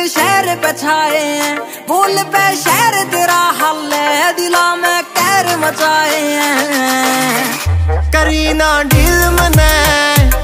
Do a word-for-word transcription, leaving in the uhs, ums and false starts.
तेरे शहर पे छाए हैं, बोल पे शहर तेरा हल है, दिला में कहर मचाए हैं। करी ना डील मने